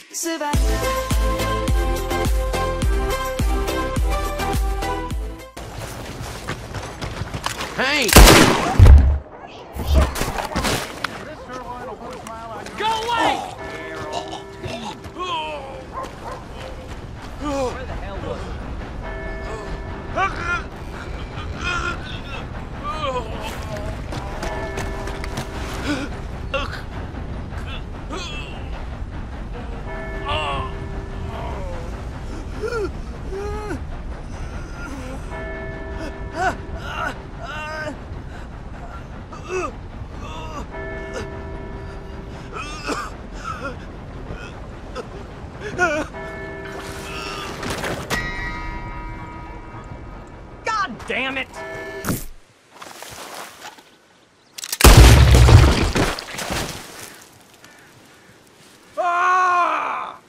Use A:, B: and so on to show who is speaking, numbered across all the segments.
A: Hey!
B: Go away! Where the hell was he? God damn it! Ah!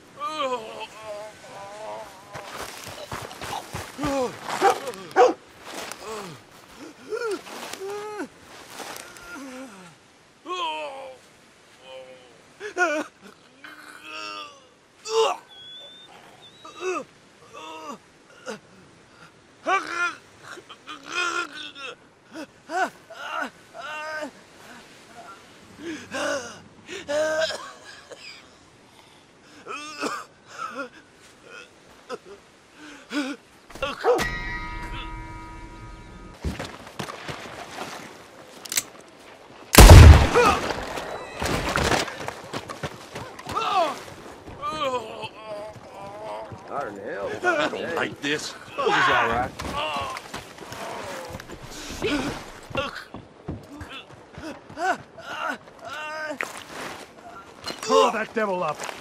C: Hotter than hell.
A: I don't like this.
C: This is all right.
D: Pull that devil up.